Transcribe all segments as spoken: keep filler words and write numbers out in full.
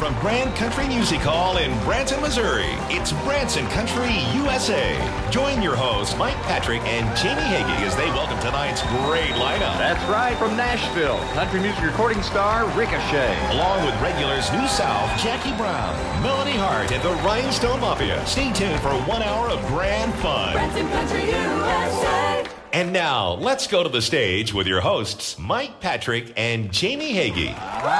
from Grand Country Music Hall in Branson, Missouri, it's Branson Country U S A. Join your hosts, Mike Patrick and Jamie Hagee, as they welcome tonight's great lineup. That's right, from Nashville, country music recording star Ricochet. Along with regulars New South, Jackie Brown, Melody Hart, and the Rhinestone Mafia. Stay tuned for one hour of grand fun. Branson Country U S A. And now, let's go to the stage with your hosts, Mike Patrick and Jamie Hagee.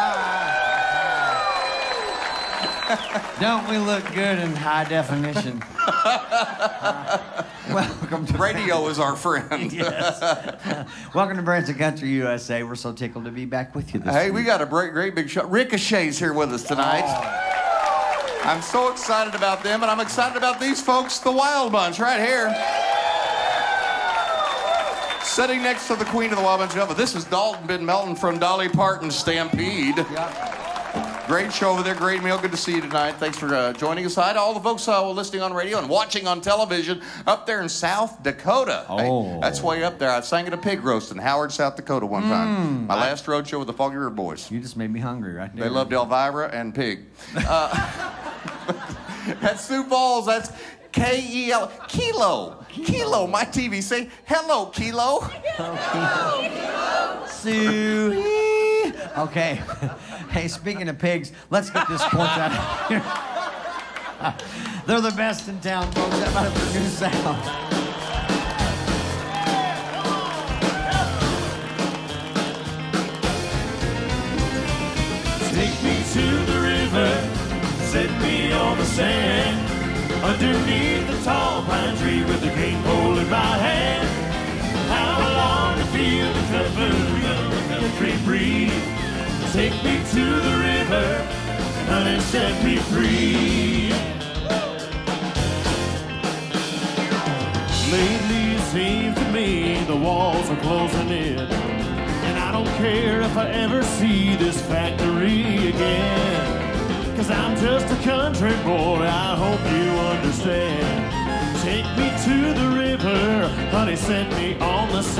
Don't we look good in high definition? uh, welcome to Radio is our friend. Yes. Welcome to Branson Country U S A. We're so tickled to be back with you this Hey, week. we got a great, great big show. Ricochet's here with us tonight. Oh. I'm so excited about them, and I'm excited about these folks, the Wild Bunch, right here. Sitting next to the Queen of the Wild Bunch. But this is Dalton Ben Melton from Dolly Parton's Stampede. Yep. Great show over there, great meal. Good to see you tonight. Thanks for uh, joining us. Hi to all the folks uh, listening on radio and watching on television up there in South Dakota. Oh. Hey, that's way up there. I sang at a pig roast in Howard, South Dakota one Mm. time. My last road show with the Foggy River Boys. You just made me hungry right there. They loved Elvira and pig. Uh, that's Sioux Falls. That's K E L. Kilo. Kilo. My T V say, hello, Kilo. Hello, Sue. Okay. Hey, speaking of pigs, let's get this sports out of here. They're the best in town, folks. That might have New South. Take me to the river, set me on the sand, underneath the tall pine tree with the cane pole in my hand. How I long to feel the comfort of the country breeze. Take me to the river, honey, set me free. Lately it seems to me the walls are closing in, and I don't care if I ever see this factory again. Cause I'm just a country boy, I hope you understand. Take me to the river, honey, set me on the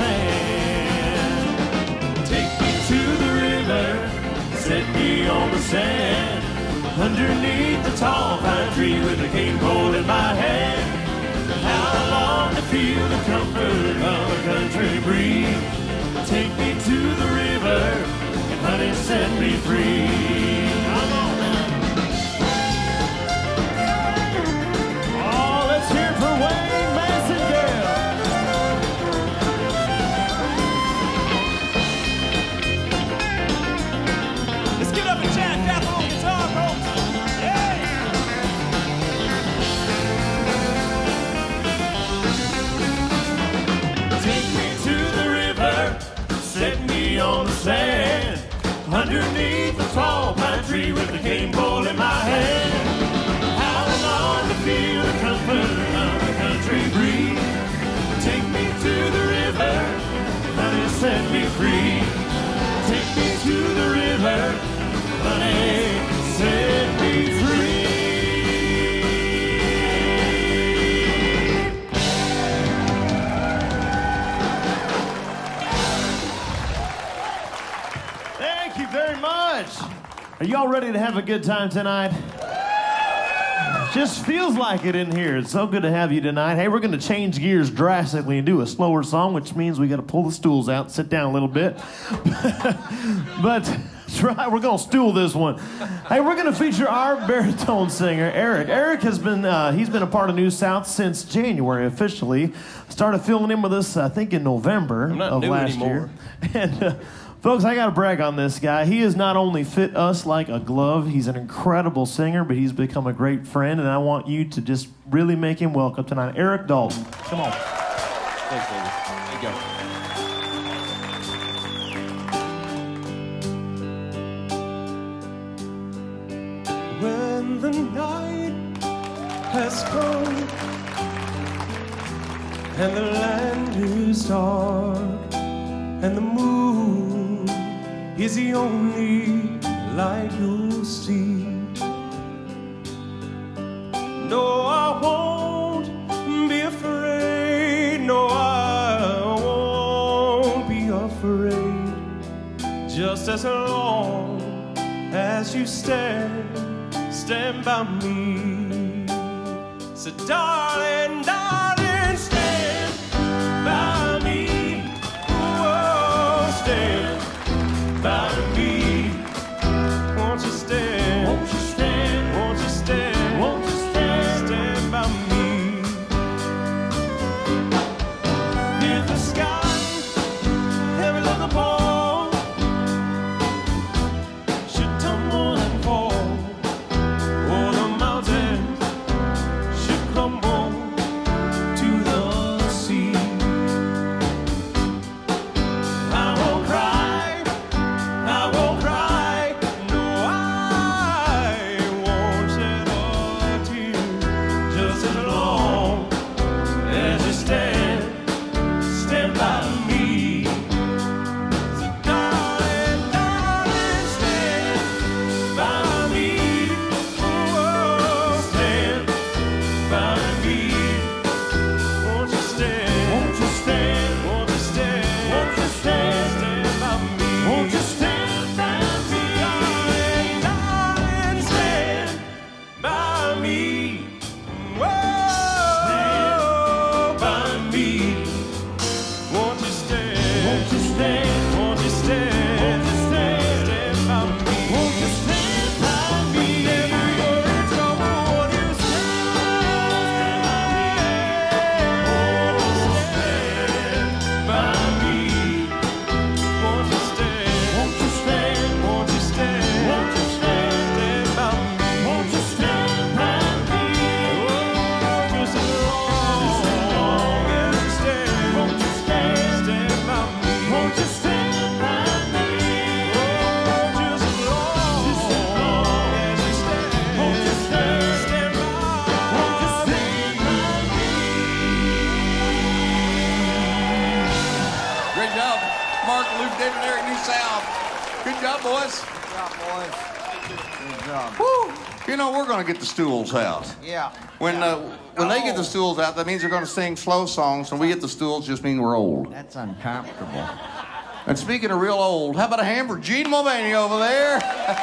sand. Take me to the river, set me on the sand, underneath the tall pine tree with a cane pole in my hand. How I long to feel the comfort of a country breeze. Take me to the river, and honey, set me free. Come on now. Oh, let's hear it for Wayne Massengale. Let's get up and jack that on guitar, folks. Hey! Take me to the river, set me on the sand, underneath the tall pine tree with the cane pole in my hand. How I long to feel the comfort of the country breeze. Take me to the river, honey, set me free. Take me to the river, honey, set me free. Thank you very much. Are y'all ready to have a good time tonight? Just feels like it in here. It's so good to have you tonight. Hey, we're going to change gears drastically and do a slower song, which means we got to pull the stools out and sit down a little bit. But that's right, we're going to stool this one. Hey, we're going to feature our baritone singer, Eric. Eric has been, uh, he's been a part of New South since January officially. Started filling in with us, I think, in November of last year. And uh, folks, I got to brag on this guy. He has not only fit us like a glove, he's an incredible singer, but he's become a great friend, and I want you to just really make him welcome tonight. Eric Dalton. Come on. Thanks, ladies. There you go. When the night has come and the land is dark and the moon is the only light you'll see, no, I won't be afraid. No, I won't be afraid. Just as long as you stand stand by me. So darling, darling, stand by me. Oh, stand by me. Won't you stand? Won't you stand? Won't you stand? Won't you stand? Stand by me. If the sky heavy like a pole should tumble and fall, or the mountains should crumble to the sea, I won't cry, I won't cry, no, I won't shed a tear, just as long as you stand, stand by me. So darling, darling, stand by me. Oh, stand by me. Won't you stand? Won't you stand? Won't you stand? Won't you stand? Stand by me. Won't you stand by me? Darling, darling, stand by me. Whoa, by me. Won't you stand? Won't you stand? Won't you stand? Won't you stand? Stand by me. Won't you stand by me? Never you're in trouble. Won't you stand by me? Won't you stand by me? Won't you stand? Won't you stand? Won't you stand? Stand by me. Won't you stand by me? Oh, just as long as you stand. Won't you stand? Stand by me. Won't you stand by me? Oh, just as long as you stand. Won't you stand? Stand by Won't you stand by Great job, Mark, Luke, David, Eric, New South. Good job, boys. Good job, boys. Good job. Woo. You know, we're going to get the stools out. Yeah. When uh, when they get the stools out, that means they're going to sing slow songs. When we get the stools, just mean we're old. That's uncomfortable. And speaking of real old, how about a hand for Gene Mulvaney over there?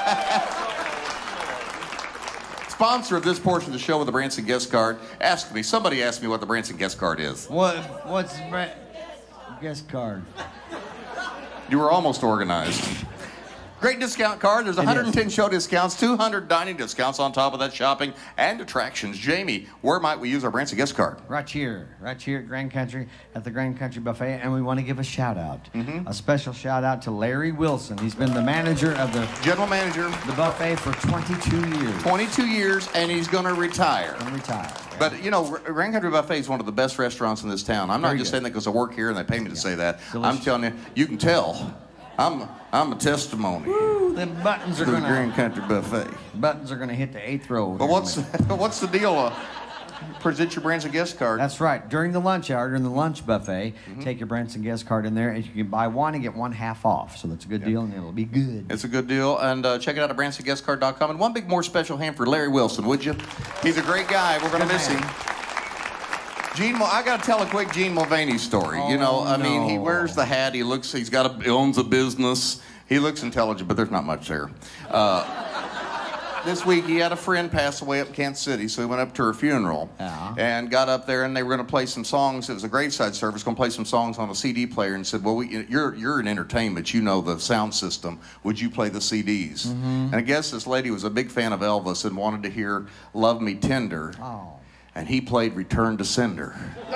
Sponsor of this portion of the show with the Branson guest card. Ask me. Somebody asked me what the Branson guest card is. What? What's the bra- guest card? You were almost organized. Great discount card. There's one hundred ten is. show discounts, two hundred dining discounts on top of that shopping and attractions. Jamie, where might we use our Branson guest card? Right here, right here at Grand Country, at the Grand Country Buffet, and we want to give a shout out, Mm-hmm. a special shout out to Larry Wilson. He's been the manager of the General manager, the buffet for twenty-two years. twenty-two years, and he's going to retire. And retired. But, you know, R- Grand Country Buffet is one of the best restaurants in this town. I'm not Very just good. saying that because I work here and they pay me to say that. Delicious. I'm telling you, you can tell. I'm I'm a testimony Ooh, the buttons to are the gonna Grand Country Buffet. buttons are gonna hit the eighth row. But here in a what's minute. what's the deal? Uh, present your Branson guest card. That's right. During the lunch hour, during the lunch buffet, Mm-hmm. take your Branson guest card in there, and you can buy one and get one half off. So that's a good deal, and it'll be good. It's a good deal, and uh, check it out at Branson Guest Card dot com. And one big more special hand for Larry Wilson, would you? He's a great guy. We're going to Good miss man. him. Gene, Mul- I got to tell a quick Gene Mulvaney story. you know, Oh, I mean, he no. wears the hat. He looks. He's got a. He owns a business. He looks intelligent, but there's not much there. Uh, this week he had a friend pass away up in Kansas City, so he went up to her funeral Yeah. and got up there, and they were going to play some songs. It was a graveside service, going to play some songs on a C D player, and said, "Well, we, you're you're in entertainment, you know the sound system. Would you play the C Ds?" And I guess this lady was a big fan of Elvis and wanted to hear "Love Me Tender," Oh. and he played "Return to Sender."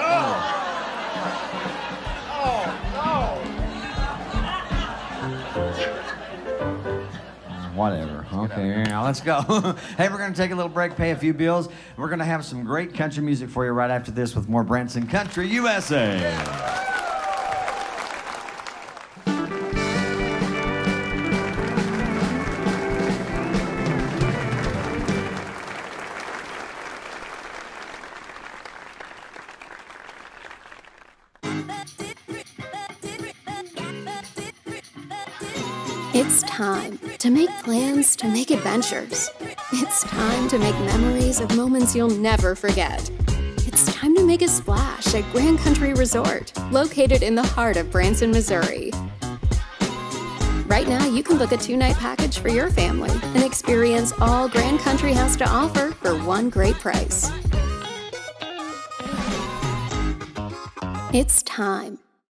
Whatever. Okay, now let's go. Hey, we're going to take a little break, pay a few bills. We're going to have some great country music for you right after this with more Branson Country U S A. It's time to make plans, to make adventures. It's time to make memories of moments you'll never forget. It's time to make a splash at Grand Country Resort, located in the heart of Branson, Missouri. Right now, you can book a two-night package for your family and experience all Grand Country has to offer for one great price. It's time.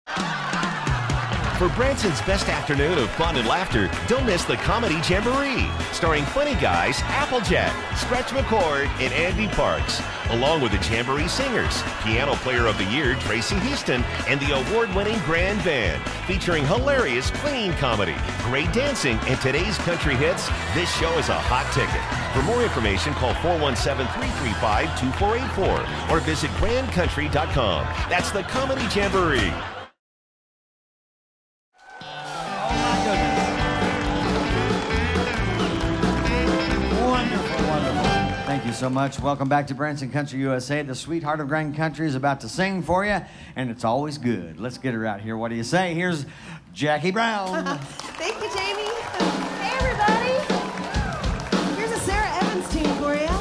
For Branson's best afternoon of fun and laughter, don't miss the Comedy Jamboree, starring funny guys Applejack, Stretch McCord, and Andy Parks, along with the Jamboree Singers, Piano Player of the Year Tracy Houston, and the award-winning Grand Band, featuring hilarious clean comedy, great dancing, and today's country hits. This show is a hot ticket. For more information, call four one seven, three three five, two four eight four or visit grand country dot com. That's the Comedy Jamboree. Thank you so much. Welcome back to Branson Country U S A. The sweetheart of Grand Country is about to sing for you, and it's always good. Let's get her out here. What do you say? Here's Jackie Brown. Thank you, Jamie. Hey, everybody. Here's a Sarah Evans tune for you.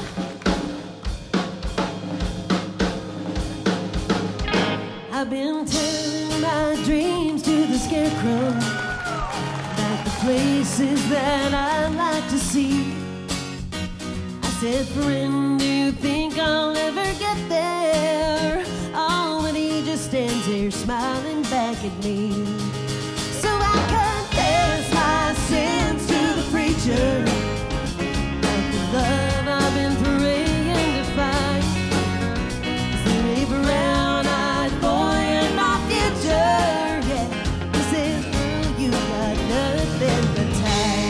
I've been telling my dreams to the scarecrow about the places that I'd like to see. I said, friend, do you think I'll ever get there? Oh, but he just stands there smiling back at me. So I confess my sins to the preacher, like the love I've been praying to find. Is there a brown-eyed boy in my future? Yeah, he says, girl, you got nothing but time.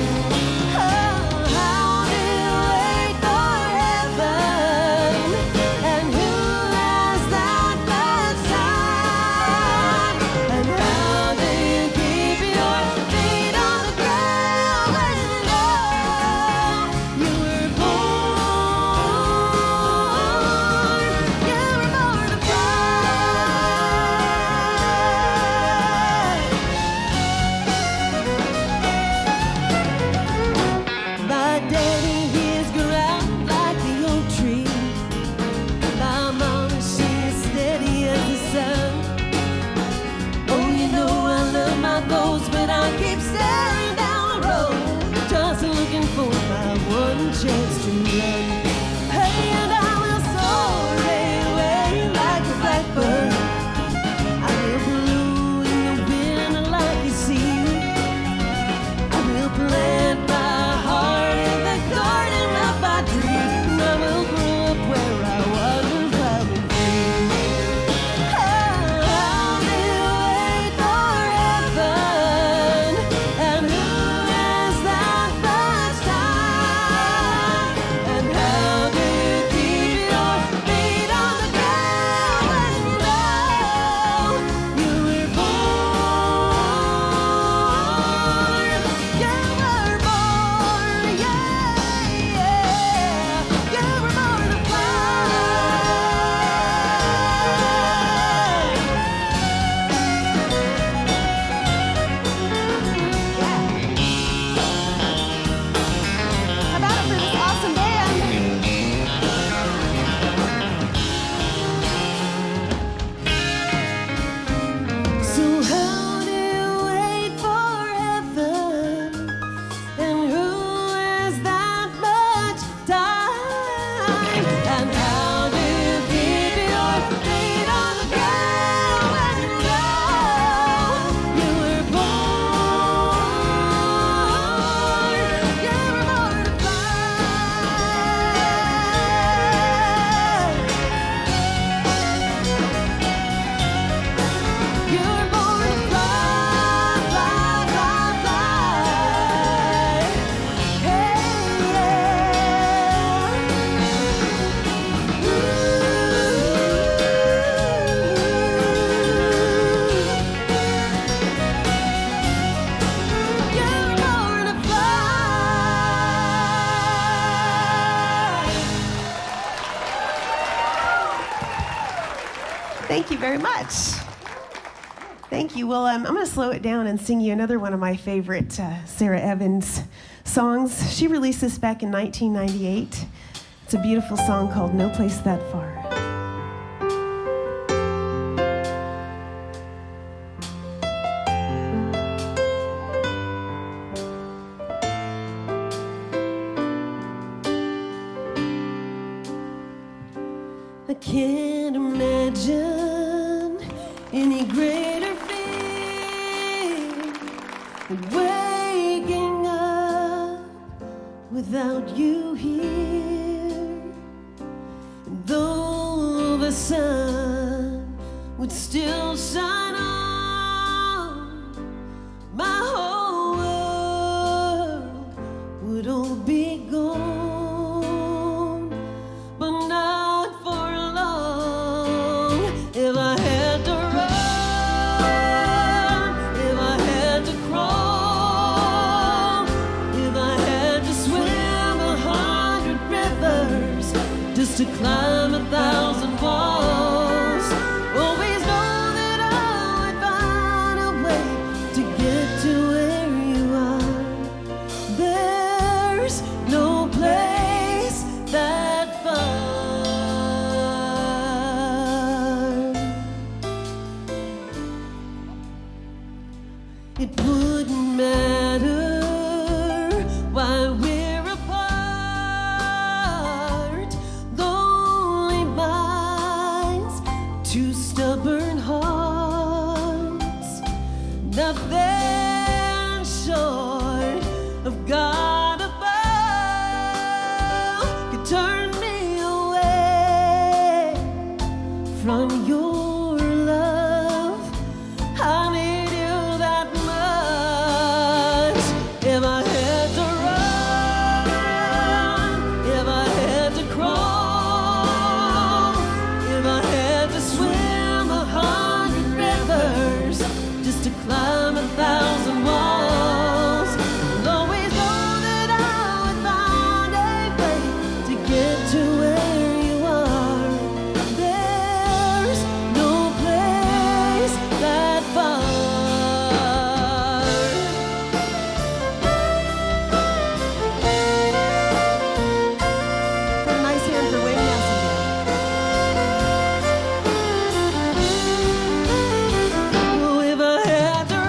Chance to run. Hey, and I will soar away like a blackbird. I will blow in the wind like you see. I will plant my heart in the garden of my dreams. I will grow up where I wander wild and free. Oh, I'll wait for heaven, and who has that much time? How do you keep your feet on the ground when you know you were born? You were born, yeah, yeah. You were born to fly. How about it for this awesome band? So how do you wait for heaven? And who has that much time? And how do you keep your feet on the ground when you know you were born? You were born to fly. You were born to fly, fly, fly, fly. Hey, yeah. You were born to fly. Thank you very much. Thank you. Well, um, I'm going to slow it down and sing you another one of my favorite uh, Sarah Evans songs. She released this back in nineteen ninety-eight. It's a beautiful song called No Place That Far. any greater fear than waking up without you here. And though the sun would still shine on, my whole world would all be gone, but not for long. If I had to run, if I had to crawl, if I had to swim a hundred rivers just to climb a thousand walls, always know that I would find a way to get to where you are. There's no place that far. It wouldn't matter why we're apart. Lonely minds, two stubborn hearts, nothing short of God above could turn me away from your love. I need you that much. If I had to run, if I had to crawl, if I had to swim a hundred rivers just to climb a thousand walls, I'll always know that I would find a way to get to where you are. There's no place that far. Put a nice hand for Wayne Messenger. Oh, if I had to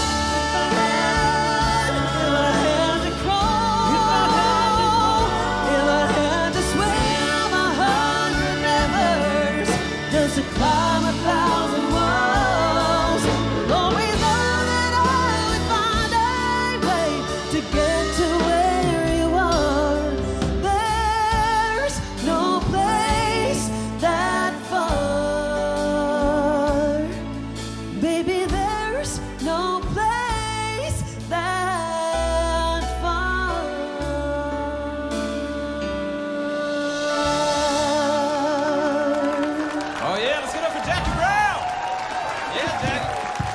run, if I had to crawl, if I had to swim a hundred rivers just to climb a thousand walls, I'll always know that I would find a way to get to where you are. There's no place that far. Baby, there's no place that far. Oh, yeah, let's get up for Jackie Brown. Yeah, Jackie.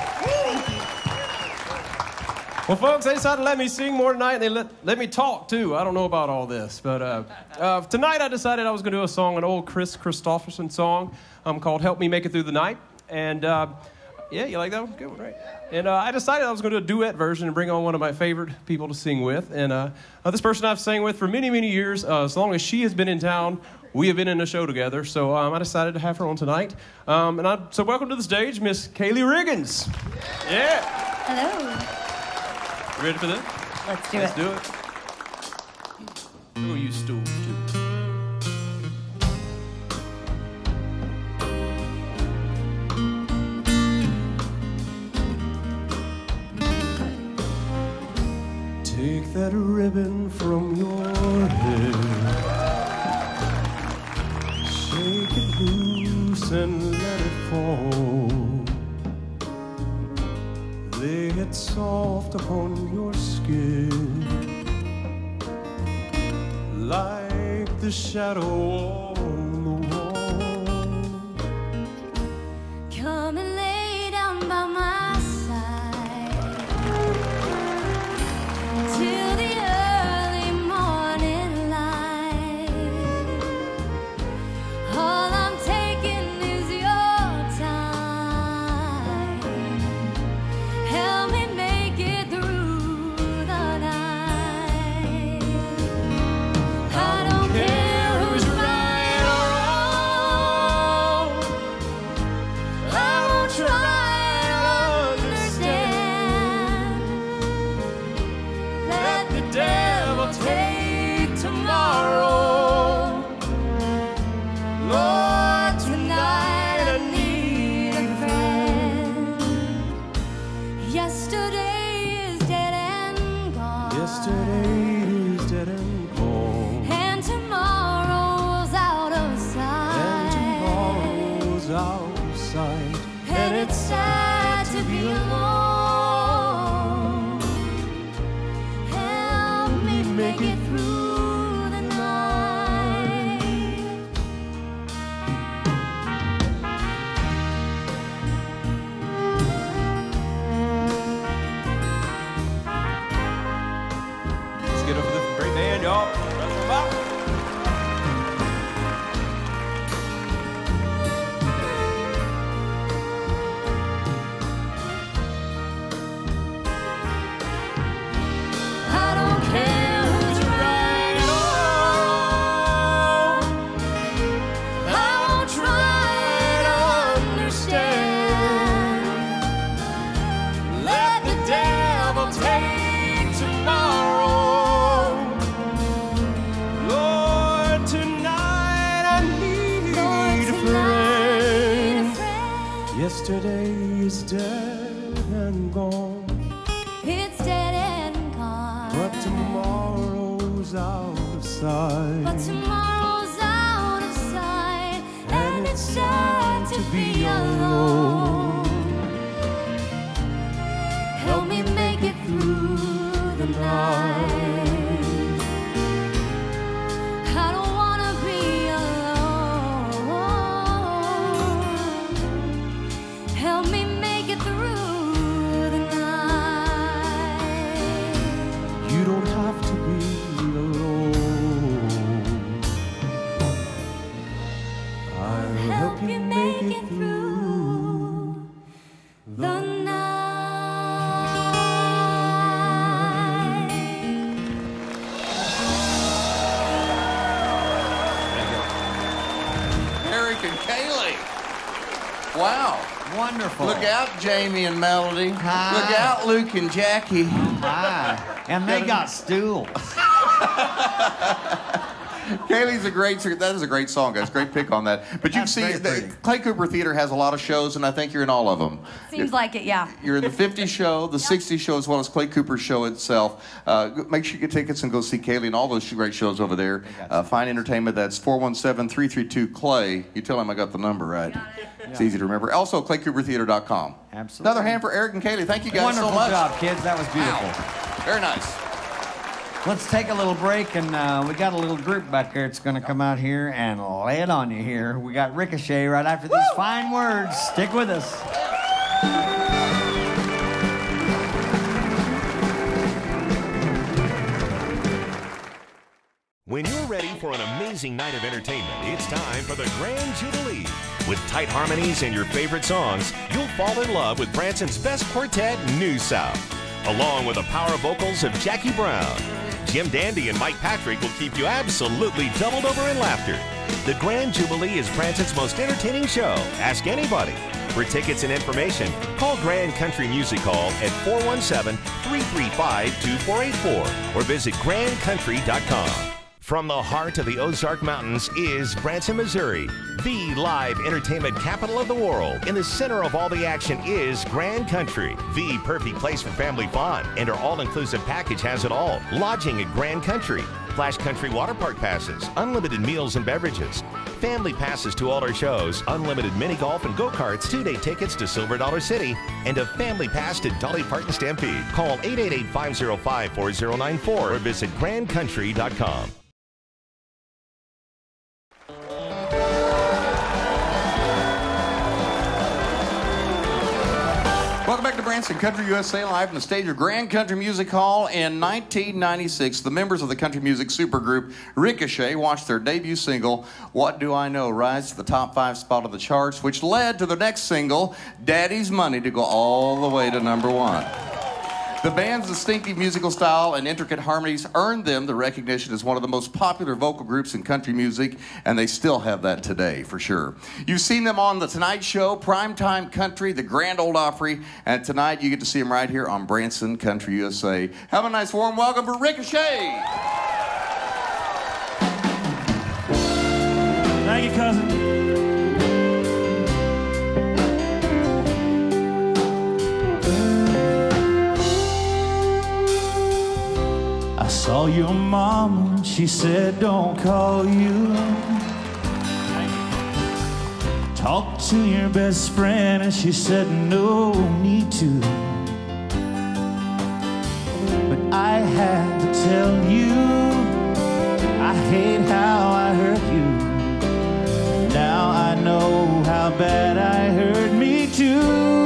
Well, folks, they decided to let me sing more tonight, and they let, let me talk, too. I don't know about all this, but uh, uh, tonight I decided I was going to do a song, an old Chris Christopherson song um, called Help Me Make It Through the Night. And, uh, yeah, you like that one? Good one, right? And uh, I decided I was going to do a duet version and bring on one of my favorite people to sing with. And uh, uh, this person I've sang with for many, many years. Uh, as long as she has been in town, we have been in a show together. So um, I decided to have her on tonight. Um, and I, so welcome to the stage, Miss Kaylee Riggins. Yeah. Hello. You ready for this? Let's do Let's it. do it. Oh, you stools, too. Take that ribbon from your head, shake it loose and let it fall. Lay it soft upon your skin, like the shadow on the wall. Come and lay down by my side till the early morning light. All I'm taking is your time. Help me make it through the night. I don't care who's right Yesterday is dead and gone, It's dead and gone. but tomorrow's out of sight. But tomorrow's out of sight, and it's sad to be alone. Help me make it through the night. I don't wanna be alone. Help me make it through the night. You don't have to be alone. I'll help you make it through the night. Eric and Kaylee. Wow. Wonderful. Look out, Jamie and Melody. Hi. Look out, Luke and Jackie. Hi. And they got stools. Kaylee's a great, that is a great song, guys. Great pick on that. But you That's see, very the, pretty. Clay Cooper Theater has a lot of shows, and I think you're in all of them. Seems like it, yeah. You're in the fifties show, the sixties show, as well as Clay Cooper's show itself. Uh, g- make sure you get tickets and go see Kaylee and all those great shows over there. Uh, Fine Entertainment, that's four one seven, three three two, Clay. You tell him I got the number right. It's easy to remember. Also, clay cooper theater dot com. Absolutely. Another hand for Eric and Kaylee. Thank you guys Wonderful so much. job, kids. That was beautiful. Wow. Very nice. Let's take a little break, and uh, we got a little group back there that's going to come out here and lay it on you here. We got Ricochet right after these fine words. Stick with us. When you're ready for an amazing night of entertainment, it's time for the Grand Jubilee. With tight harmonies and your favorite songs, you'll fall in love with Branson's best quartet, New South. Along with the power vocals of Jackie Brown, Jim Dandy and Mike Patrick will keep you absolutely doubled over in laughter. The Grand Jubilee is Branson's most entertaining show. Ask anybody. For tickets and information, call Grand Country Music Hall at four one seven, three three five, two four eight four or visit grand country dot com. From the heart of the Ozark Mountains is Branson, Missouri, the live entertainment capital of the world. In the center of all the action is Grand Country, the perfect place for family fun. And our all-inclusive package has it all. Lodging at Grand Country, Flash Country water park passes, unlimited meals and beverages, family passes to all our shows, unlimited mini golf and go-karts, two-day tickets to Silver Dollar City, and a family pass to Dolly Parton Stampede. Call eight eight eight, five oh five, four oh nine four or visit grand country dot com. Welcome back to Branson Country U S A Live from the stage of Grand Country Music Hall. In nineteen ninety-six, the members of the country music supergroup Ricochet launched their debut single, What Do I Know, rise to the top five spot of the charts, which led to their next single, Daddy's Money, to go all the way to number one. The band's distinctive musical style and intricate harmonies earned them the recognition as one of the most popular vocal groups in country music, and they still have that today, for sure. You've seen them on The Tonight Show, Primetime Country, the Grand Ole Opry, and tonight you get to see them right here on Branson Country U S A. Have a nice warm welcome for Ricochet! Thank you, cousin. I saw your mom, she said don't call you. Talk to your best friend, and she said no need to. But I had to tell you, I hate how I hurt you. Now I know how bad I hurt me too.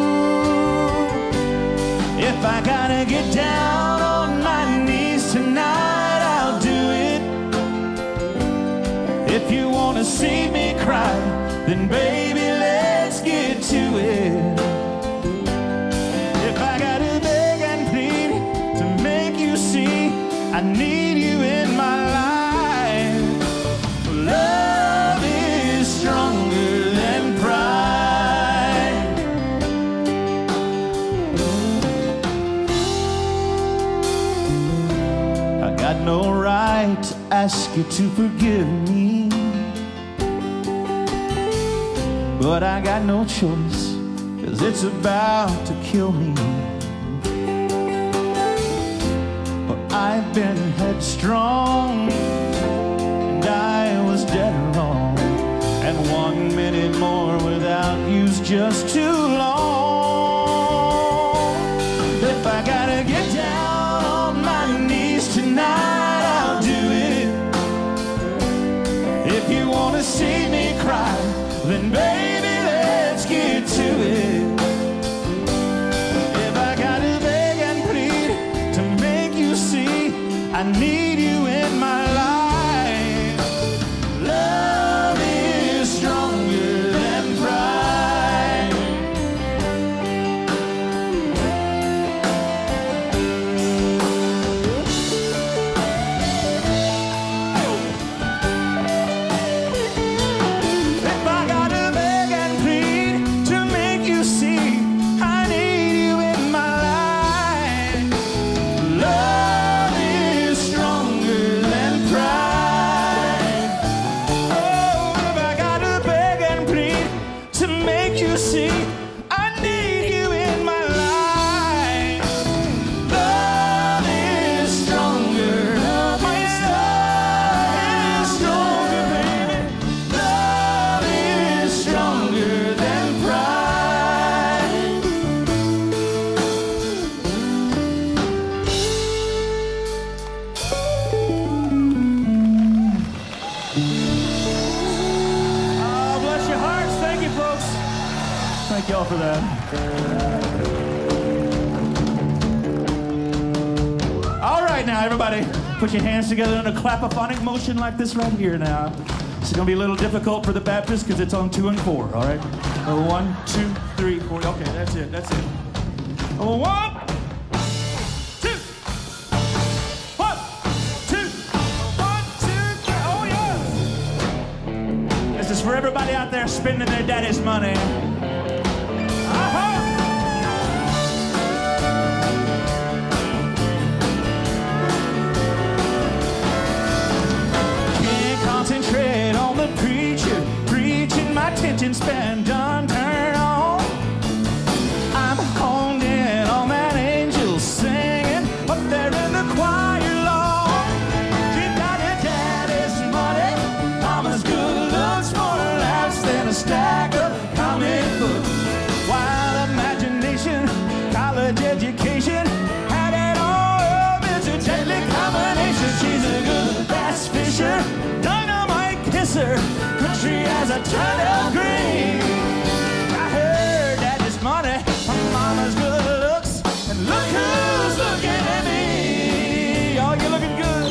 If I gotta get down on my knees tonight, I'll do it. If you wanna see me cry, then baby, let's get to it. If I gotta beg and plead to make you see I need you in my life, love is stronger than pride. I got no right to ask you to forgive me, but I got no choice, 'cause 'cause it's about to kill me. But I've been headstrong, and I was dead wrong. And one minute more without you's just too long. If I gotta get down on my knees tonight, I'll do it. If you wanna see me cry, then baby, let's get to it. If I gotta beg and plead to make you see I need you in my life, love is stronger than pride. If I gotta beg and plead to make you see I need you in my life, love is stronger than pride. Oh, if I gotta beg and plead to make you see I need you in my life, love is stronger. My love is stronger, baby. Love is stronger than pride. Oh, bless your hearts. Thank you, folks. Thank y'all for that. All right, now, everybody, put your hands together in a clapophonic motion like this right here now. It's gonna be a little difficult for the Baptists because it's on two and four, all right? Oh, one, two, three, four. Okay, that's it, that's it. Oh, one, two, one, two, one, two, three. Oh, yes! This is for everybody out there spending their daddy's money. Uh-huh. Can't concentrate on the preacher preaching, my attention span done turn on. I'm honed in on that angel singing up there in the choir loft. She got her daddy's money, mama's good looks, more laughs than a stack of comic books. Wild imagination, college education, had it all up. It's a deadly combination. She's a good bass fisher, dynamite kisser, country as a turnip green. I heard that this money from mama's good looks, and look who's looking at me. Oh, you're looking good.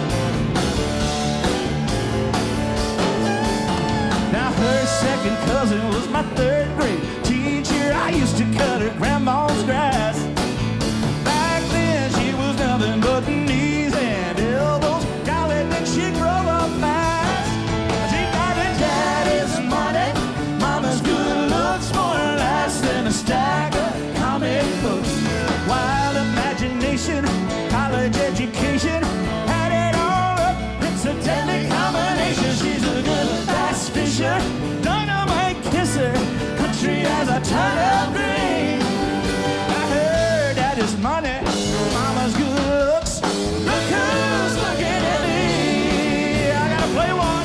Now her second cousin was my third grade teacher. I used to cut her grandma's grass. Back then she was nothing but knees and elbows. Golly, then she grow up fast. She got her daddy's money, mama's good looks, more last than a stack of comic books. Wild imagination, college education, had it all up. It's a deadly combination. She's a good bass fisher, dynamite kisser, country as a turnip green. I heard that his money, mama's good looks, look who's looking at me. I gotta play one.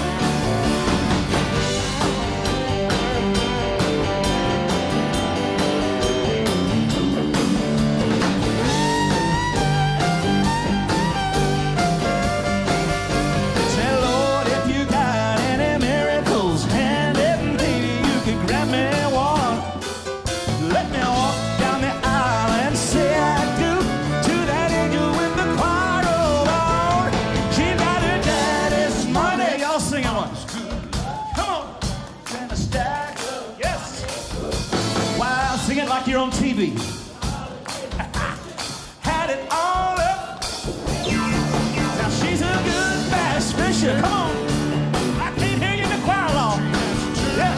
Say, Lord, if you got any miracles handed, maybe you could grant me one. Let me walk down the aisle and say I do to that angel with the choir robe on. She got her daddy's money. Y'all sing it once. Come on. And a stack of, yes. Wow, sing it like you're on T V. Had it all up. Now she's a good bass fisher. Come on. I can't hear you in the choir long. Yes.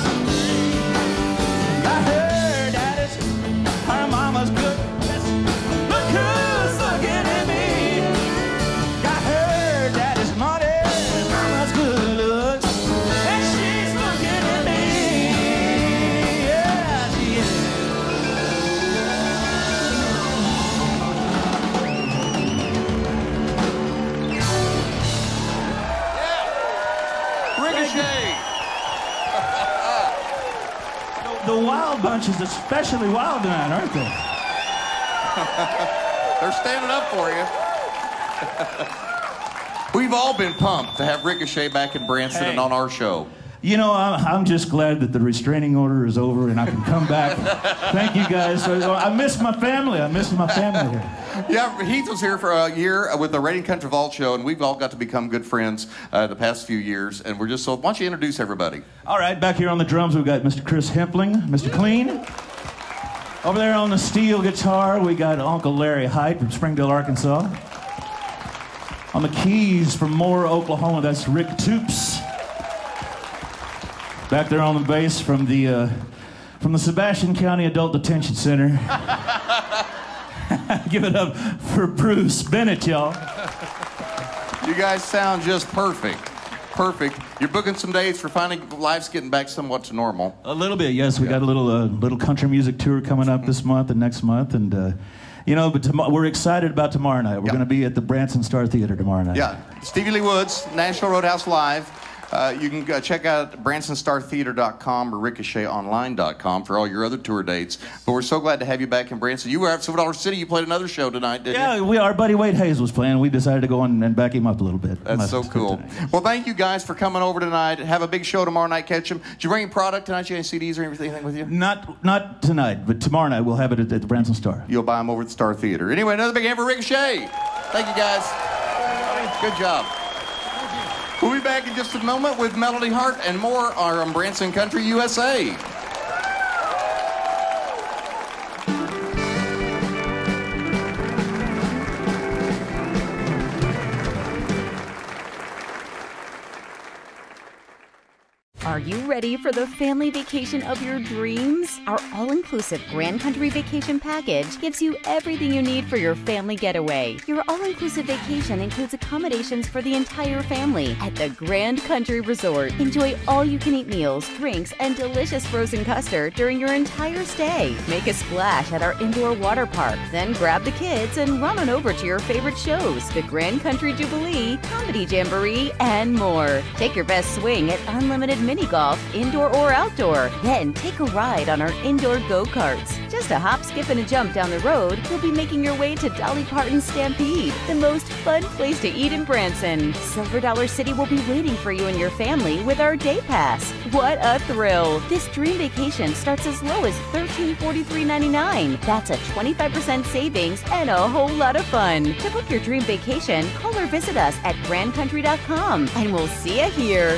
I heard that it's her mama's good. Yes. Look who's looking at me. I heard that it's money, mama's good looks, and she's looking at me. Yeah, she is. bunch is especially wild tonight, aren't they? They're standing up for you. We've all been pumped to have Ricochet back in Branson Hey. and on our show. You know, I'm, I'm just glad that the restraining order is over and I can come back. Thank you guys. I miss my family. I miss my family here. Yeah, Heath was here for a year with the Rating Country Vault show, and we've all got to become good friends uh, the past few years, and we're just so... Why don't you introduce everybody? All right, back here on the drums, we've got Mister Chris Hempling, Mister Clean. Over there on the steel guitar, we got Uncle Larry Height from Springdale, Arkansas. On the keys from Moore, Oklahoma, that's Rick Toops. Back there on the bass from the uh, from the Sebastian County Adult Detention Center. Give it up for Bruce Bennett, y'all. You guys sound just perfect. Perfect. You're booking some dates for finding life's getting back somewhat to normal. A little bit, yes. We got a little uh, little country music tour coming up this month and next month, and uh, you know, but tom- we're excited about tomorrow night. We're Yep. going to be at the Branson Star Theater tomorrow night. Yeah, Stevie Lee Woods, National Roadhouse Live. Uh, you can uh, check out Branson Star Theater dot com or Ricochet Online dot com for all your other tour dates. But we're so glad to have you back in Branson. You were at Silver Dollar City. You played another show tonight, didn't Yeah, you? we, our buddy Wade Hayes was playing. We decided to go on and back him up a little bit. That's Must- so cool. Well, thank you guys for coming over tonight. Have a big show tomorrow night. Catch them. Did you bring any product tonight? You have any C Ds or anything with you? Not not tonight, but tomorrow night we'll have it at, at the Branson Star. You'll buy them over at the Star Theater. Anyway, another big hand for Ricochet. Thank you, guys. Good job. We'll be back in just a moment with Melody Hart and more on Branson Country U S A. Are you ready for the family vacation of your dreams? Our all-inclusive Grand Country Vacation Package gives you everything you need for your family getaway. Your all-inclusive vacation includes accommodations for the entire family at the Grand Country Resort. Enjoy all-you-can-eat meals, drinks, and delicious frozen custard during your entire stay. Make a splash at our indoor water park, then grab the kids and run on over to your favorite shows, the Grand Country Jubilee, Comedy Jamboree, and more. Take your best swing at unlimited mini golf, indoor or outdoor. Then take a ride on our indoor go-karts. Just a hop, skip, and a jump down the road, you'll be making your way to Dolly Parton's Stampede, the most fun place to eat in Branson. Silver Dollar City will be waiting for you and your family with our day pass. What a thrill! This dream vacation starts as low as thirteen dollars and forty-three cents and ninety-nine cents. That's a twenty-five percent savings and a whole lot of fun. To book your dream vacation, call or visit us at grand country dot com, and we'll see you here.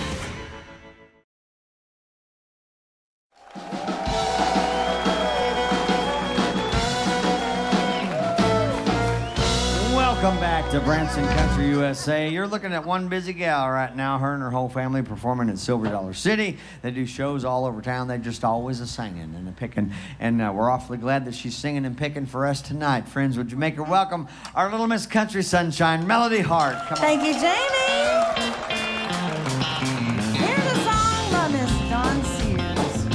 Welcome back to Branson Country U S A. You're looking at one busy gal right now. Her and her whole family performing at Silver Dollar City. They do shows all over town. They just always a singing and a picking. And uh, we're awfully glad that she's singing and picking for us tonight. Friends, would you make her welcome our little Miss Country Sunshine, Melody Hart. Come Thank on. you, Jamie. Here's a song by Miss Dawn Sears.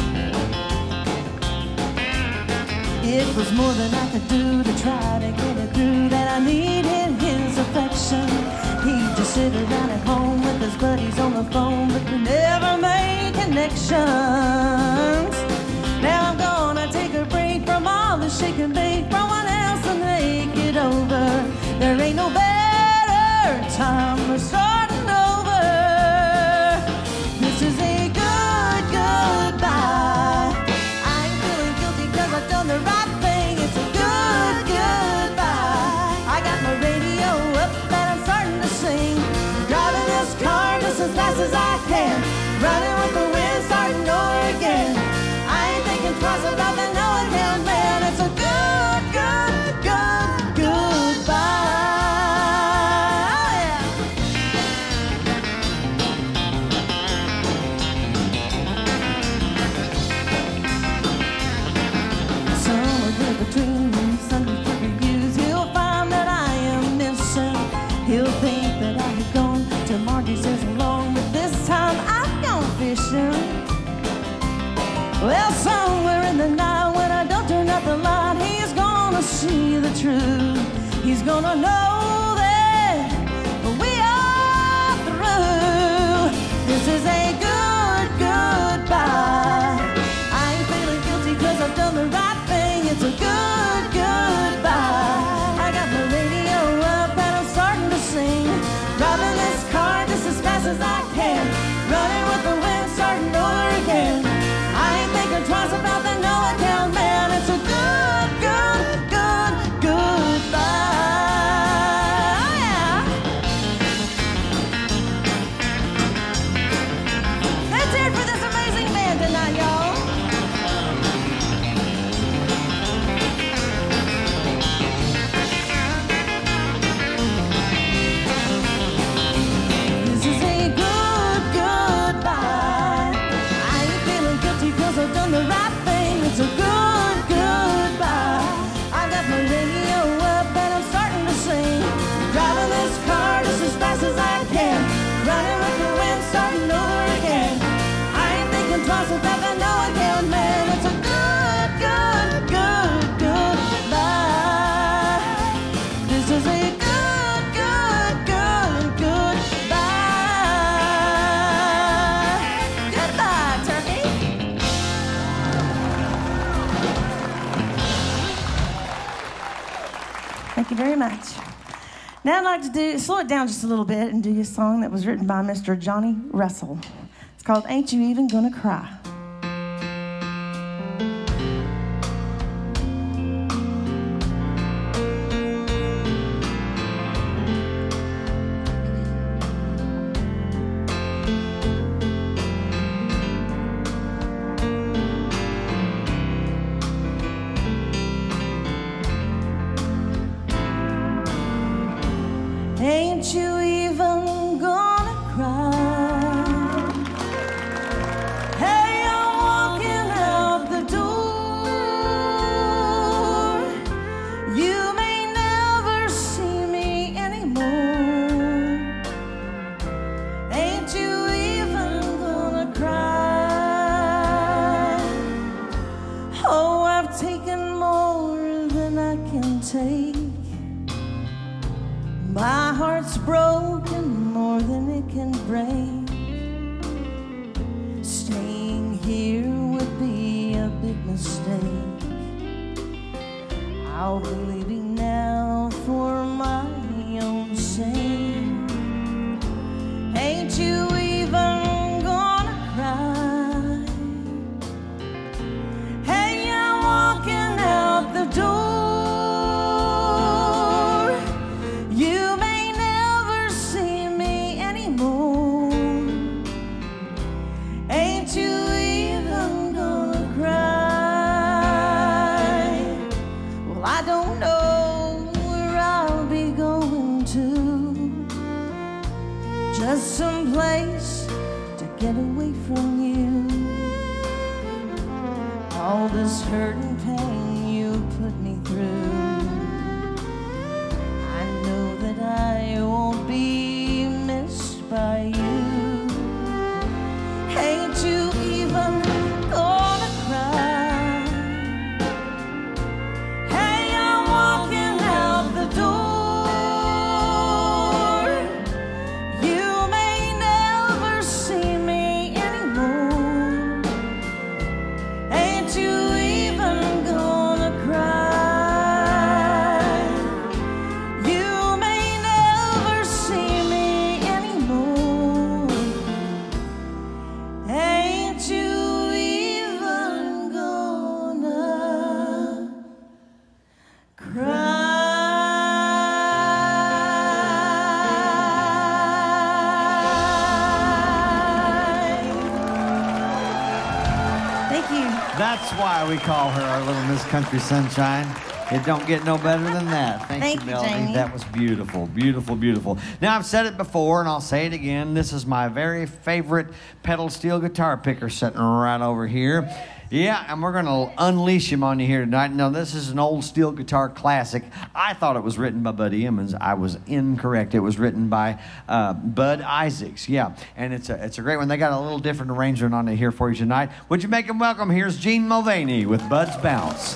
It was more than I could do to try to get it through that I needed his affection. He'd just sit around at home with his buddies on the phone, but we never made connections. Now I'm gonna take a break from all the shake and bake, from one else and make it over. There ain't no better time for starting over. This is a good goodbye. I ain't feeling guilty cause I've done the right thing. It's a good goodbye. I got my radio up and I'm starting to sing. Driving this car just as fast as I can. Running with the wind, starting over again. I ain't thinking twice about the no again, man. It's a good, good, good, goodbye. Somewhere between Sunday for reviews, he'll find that I am missing. He'll think that I have gone to Marty's so long, but this time I've gone fishing. Well, somewhere in the night when I don't turn up the light, he's gonna see the truth. He's gonna know that we are through. This is a good goodbye. I ain't feeling guilty cause I've done very much. Now I'd like to do slow it down just a little bit and do you a song that was written by Mister Johnny Russell. It's called Ain't You Even Gonna Cry. Ain't you even gonna cry? Hey, I'm walking out the door. You may never see me anymore. Ain't you even gonna cry? Oh, I've taken more than I can take. My heart's broken more than it can break. Staying here would be a big mistake. I'll be leaving now for my own sake. Ain't you even gonna cry? Hey, I'm walking out the door. You may never see me anymore. Ain't you even gonna cry? Well, I don't know where I'll be going to. Just someplace to get away from you. All this hurt and pain you put me through, I know that I won't be missed by you. Ain't you even gonna cry? Hey, I'm walking out the door. You may never see me anymore. Ain't you even gonna cry? You may never see me anymore. Ain't you even gonna cry? Thank you. That's why we call her our little Miss Country Sunshine. It don't get no better than that. Thank, Thank you, you, Melody. Jamie. That was beautiful, beautiful, beautiful. Now, I've said it before, and I'll say it again. This is my very favorite pedal steel guitar picker sitting right over here. Yeah, and we're going to unleash him on you here tonight. Now, this is an old steel guitar classic. I thought it was written by Buddy Emmons. I was incorrect. It was written by uh, Bud Isaacs. Yeah, and it's a, it's a great one. They got a little different arrangement on it here for you tonight. Would you make him welcome? Here's Gene Mulvaney with Bud's Bounce.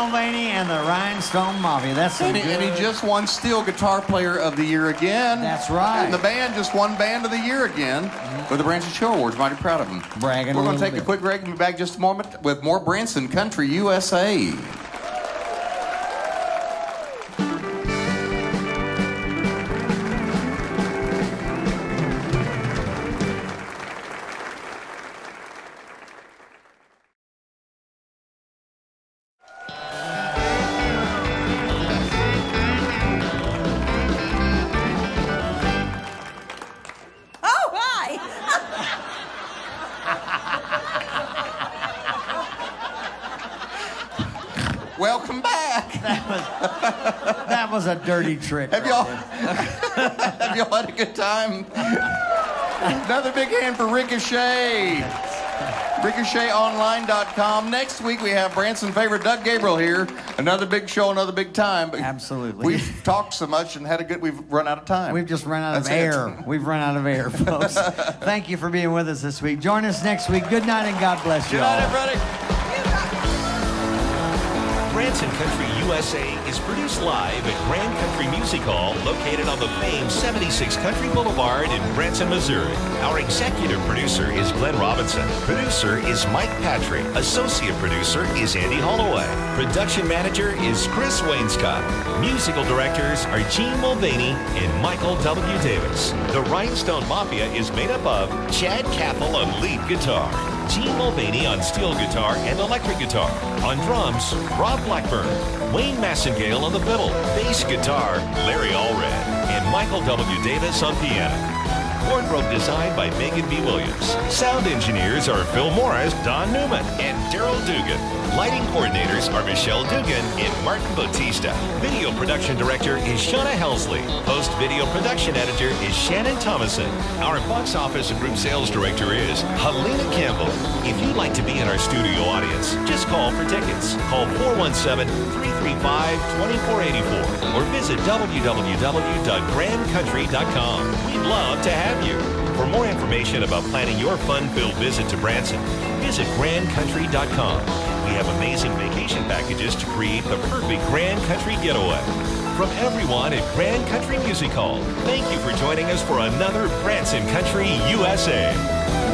Mulvaney and the Rhinestone Mafia. That's some And he, good. and he just won Steel Guitar Player of the Year again. That's right. And the band just won Band of the Year again mm-hmm. with the Branson Show Awards. Mighty proud of them. Bragging We're a going to little take a bit. quick break and be back just a moment with more Branson Country U S A. Oh, hi. Welcome back. That was a dirty trick. Have y'all have y'all had a good time? Another big hand for Ricochet. Ricochet Online dot com. Next week we have Branson favorite Doug Gabriel here. Another big show, another big time. But Absolutely. We've talked so much and had a good. We've run out of time. We've just run out That's of it. air. We've run out of air, folks. Thank you for being with us this week. Join us next week. Good night and God bless you Good all. night, everybody. Branson Country U S A is produced live at Grand Country Music Hall, located on the famed seventy-six Country Boulevard in Branson, Missouri. Our executive producer is Glenn Robinson. Producer is Mike Patrick. Associate producer is Andy Holloway. Production manager is Chris Wainscott. Musical directors are Gene Mulvaney and Michael W. Davis. The Rhinestone Mafia is made up of Chad Cathell on lead guitar, Gene Mulvaney on steel guitar and electric guitar. On drums, Rob Blackburn. Wayne Massengale on the fiddle. Bass guitar, Larry Allred. And Michael W. Davis on piano. Wardrobe designed by Megan B. Williams. Sound engineers are Phil Morris, Don Newman, and Daryl Dugan. Lighting coordinators are Michelle Dugan and Martin Bautista. Video production director is Shauna Helsley. Post-video production editor is Shannon Thomason. Our box office and group sales director is Helena Campbell. If you'd like to be in our studio audience, just call for tickets. Call four one seven, three three five, two four eight four or visit w w w dot grand country dot com. We'd love to have you. For more information about planning your fun-filled visit to Branson, visit grand country dot com. We have amazing vacation packages to create the perfect Grand Country getaway. From everyone at Grand Country Music Hall, thank you for joining us for another Branson Country U S A.